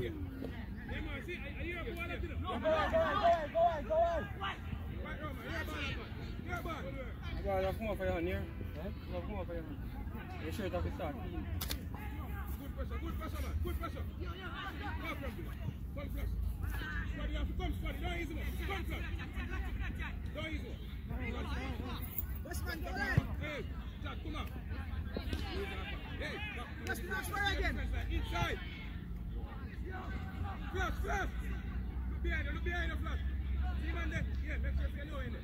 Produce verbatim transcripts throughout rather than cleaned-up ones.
Well, you have more for your hand here. You have more for your hand. You sure it have to start? Good pressure, good pressure, man. Good pressure. Come from you. Come flush. Squad, you have to come, squad. Don't easy, man. Come flush. Don't easy. West man, go ahead. Hey, Jack, come on. Hey, West man, square again. Inside. Flush, flush. Look behind you, look behind the flush. See man there? Yeah, make sure you know in there.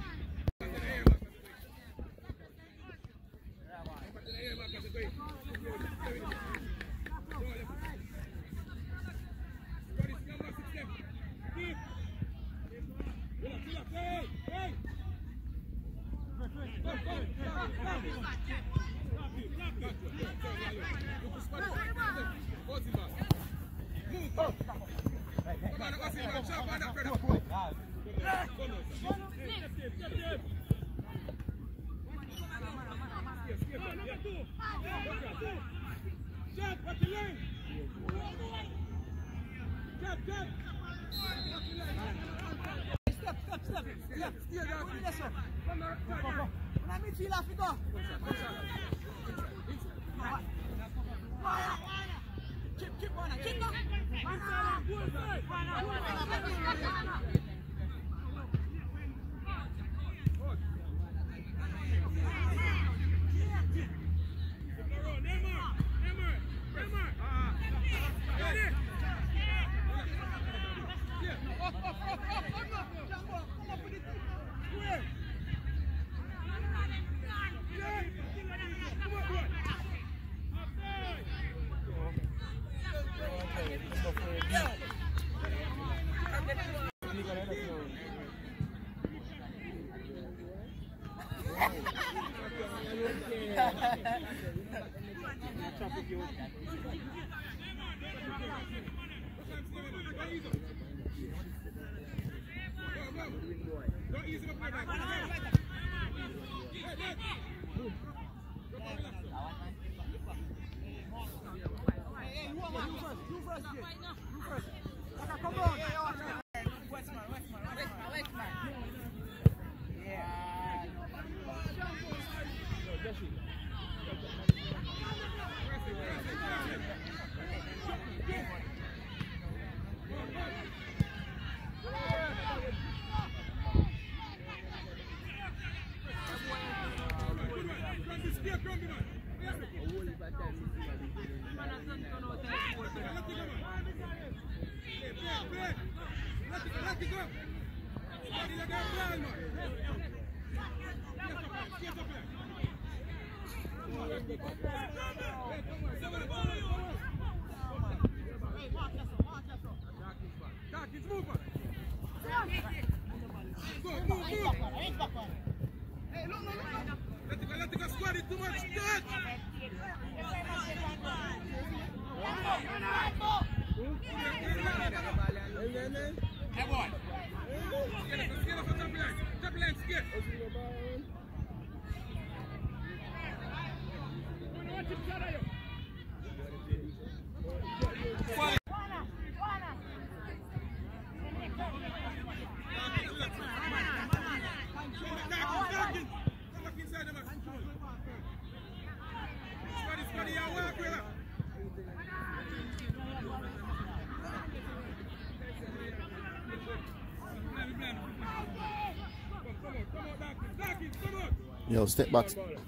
Yo, step back.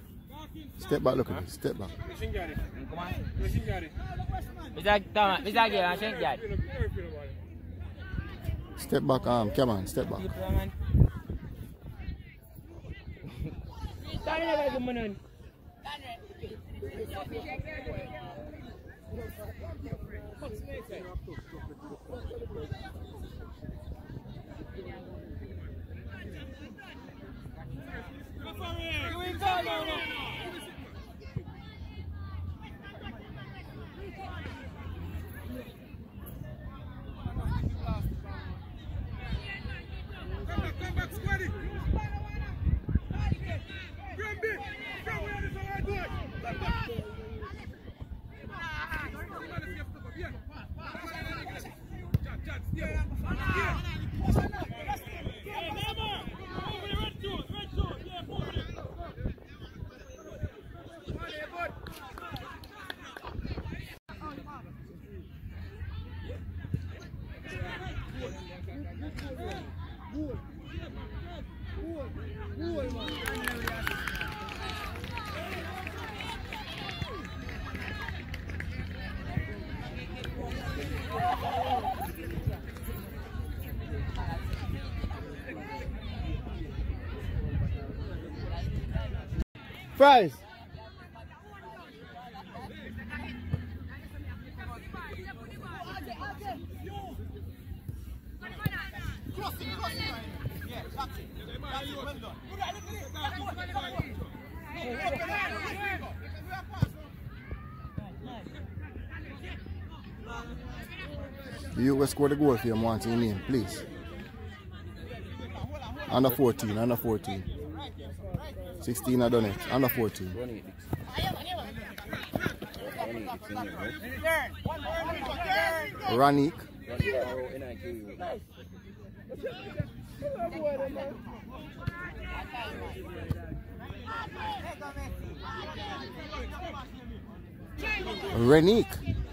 Step back, look at me. Step back. Step back, um, come on, step back. Yeah. Fries. You will score the goal for your want your name, please. Under fourteen, under fourteen. sixteen I done it. Under fourteen. Ranik. Renik.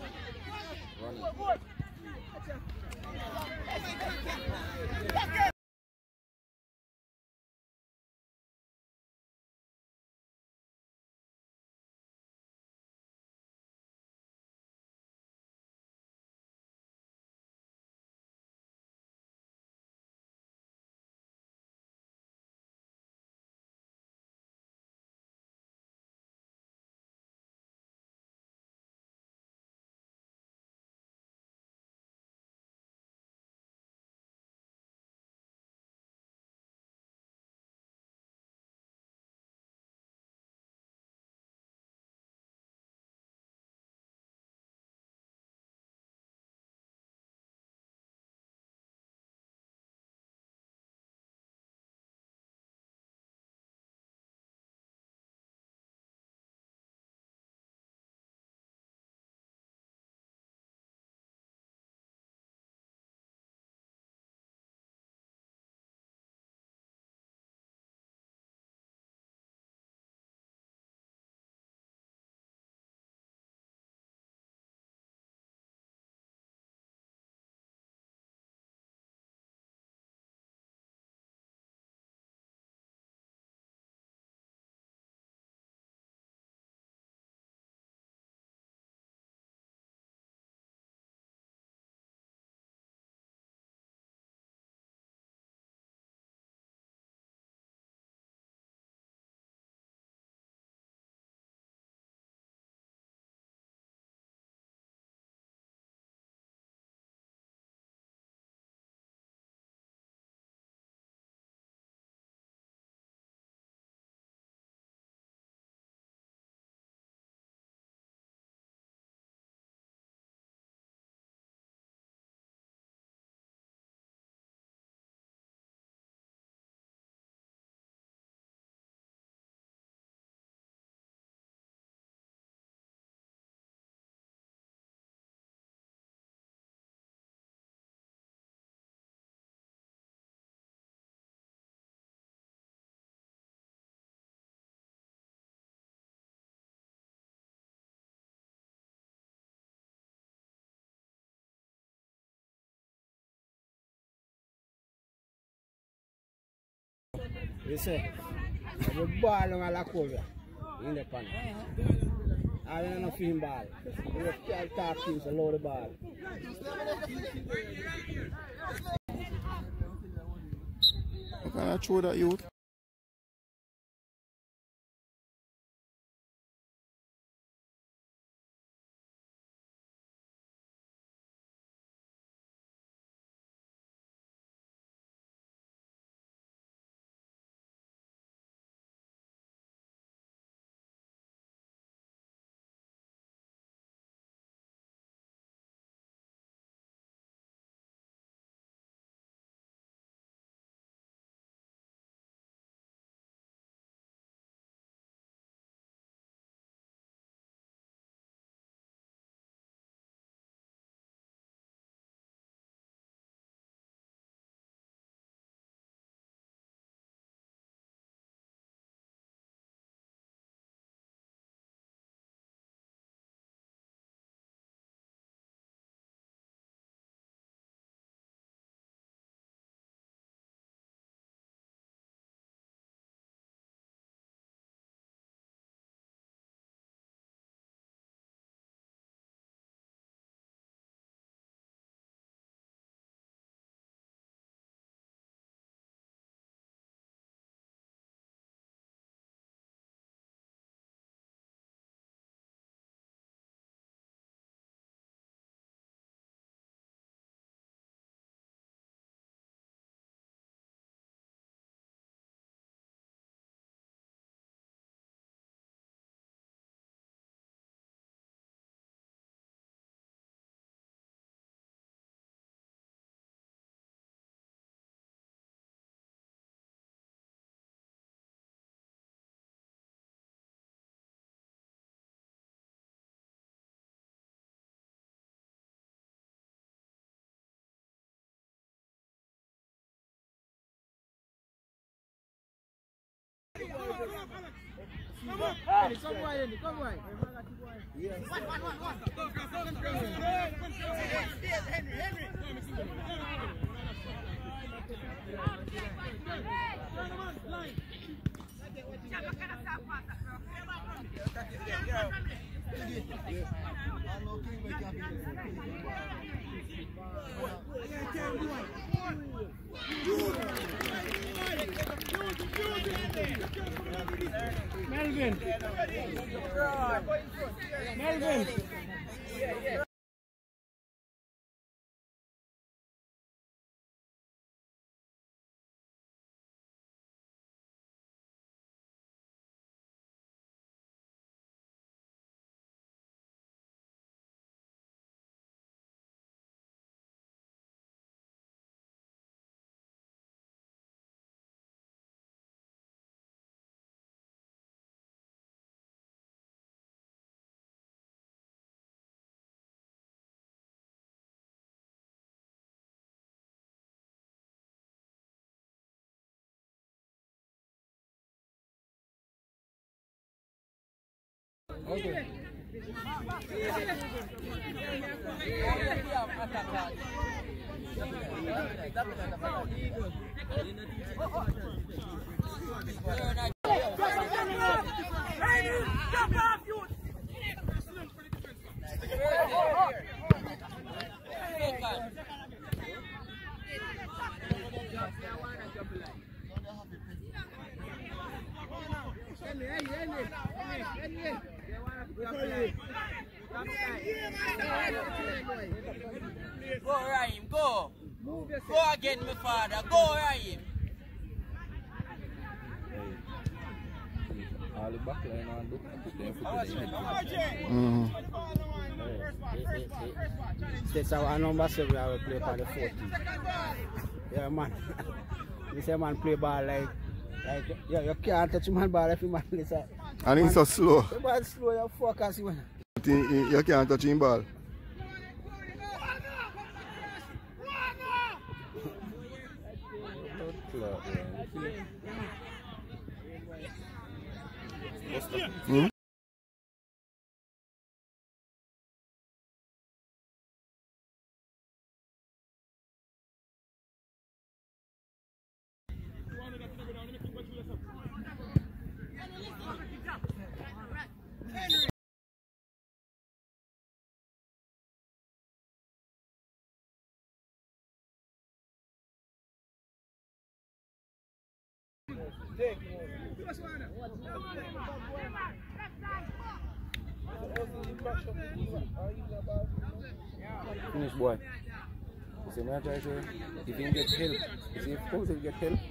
You see, the ball on la cover in the pan. I don't know if him ball. You can't talk to him, so load the ball. How can I throw that youth? Come on, come on. One, one, one, one. Henry, Henry. Melvin. Melvin. Okay. Go, Raheem, go. Go again, my father. Go, Raheem. All the back line and look at them for that's our number seven. I will play for the fourteen. Yeah, man. This man play ball like, like yeah, you can't touch man ball if you man listen. And he's so slow. The ball slow, you focus. You can't touch him ball. Hmm? Finish, boy. You see, I try to, if you can get help, you see, if you get help.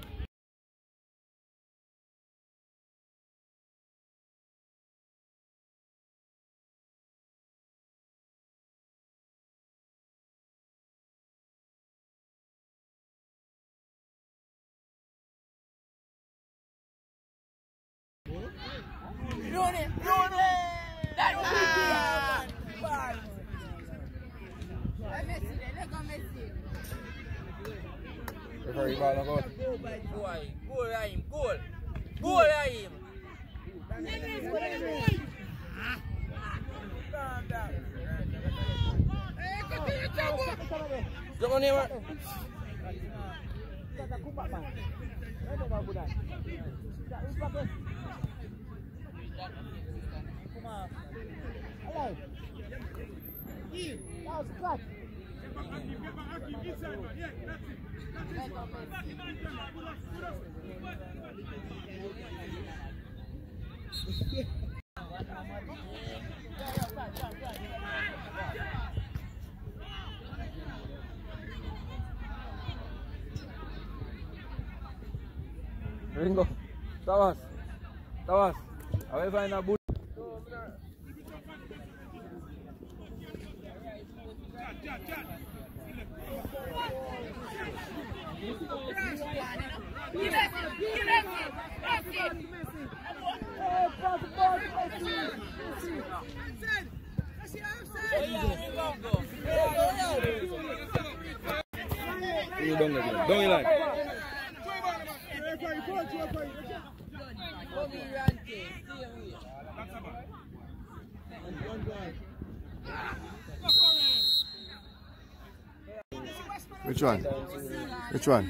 Run it, run it! That's ah! Referee ball no good. Boy, goal Raheem, goal! Goal Raheem! Don't on here. Ringo, tawas, tawas. Away find a boot. You don't let me. Don't you like? Which one? Which one?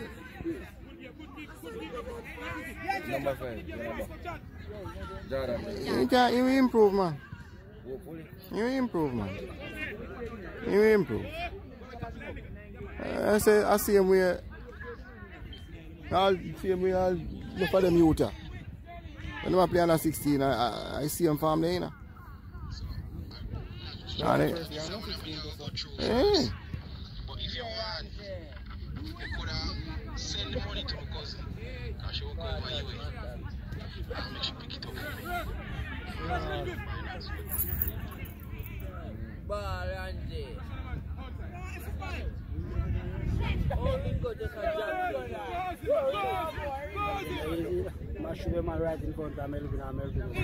Number five. Jordan. You can't, you will improve, man. You will improve, man. You will improve. Uh, I say, I see him where, I'll see him where I'll look for them youth. When I play under sixteen, I, I, I see him from there, you know. And they, hey. But if you want, you could have send the money to my cousin. Because she will go over your way. And make sure pick it up. Ball, Angie. Oh, Ringo just a jump. I should be man right in front of Melvin and Melvin.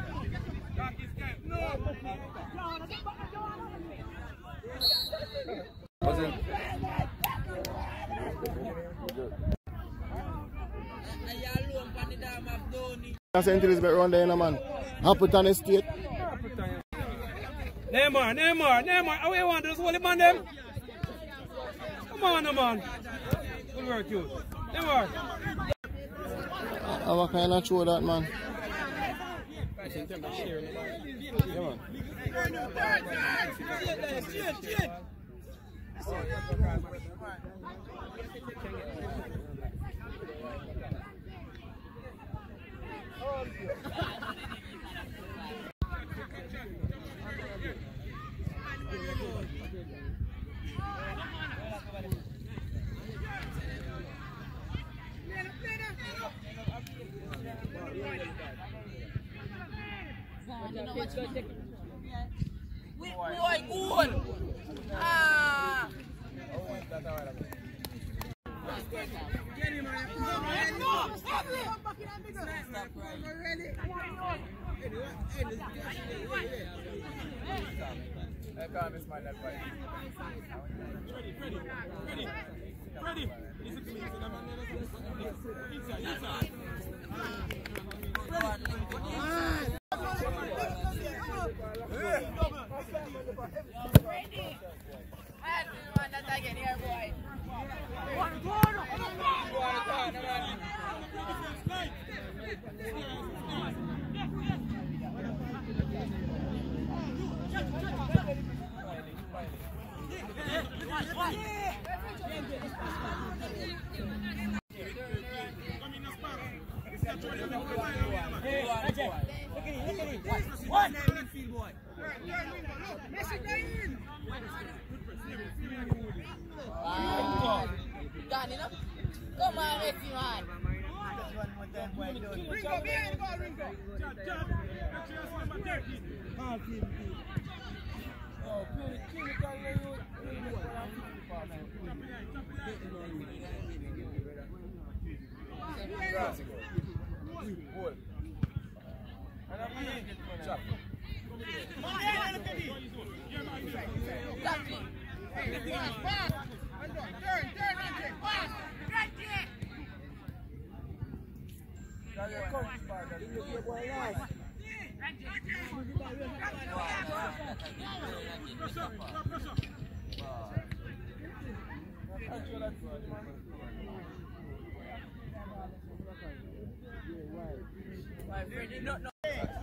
Saint Elizabeth round there, man. Appleton Estate. Neymar, Neymar, Neymar. How you want to just hold him on them? Come on, no, man. Good work, you. Neymar. How kind of show that, man? Yeah, man. Boy, good. Ah. I can't miss my left right. Ready, ready, ready, ready. Listen to me. Inside, inside. One. Done enough? Come on, Messi, man. Ringo, behind the ball, Ringo. Jab, jab. Make sure you see number thirteen. Half team. Oh, clinical level. No, no.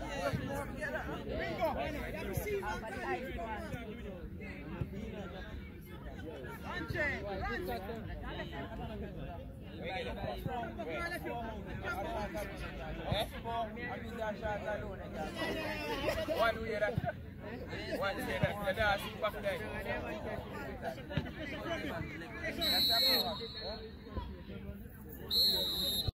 One way that. One way that. The dance back there.